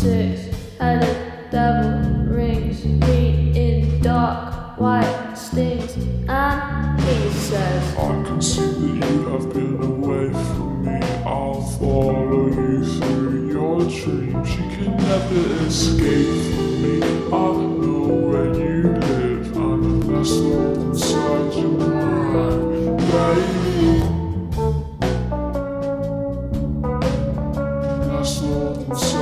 six-headed devil rings me in dark white stings, and he says, I can see that you have been away from me. I'll follow you through your dreams. You can never escape from me. I know where you live. I'm nestled inside your mind, baby. Nestled inside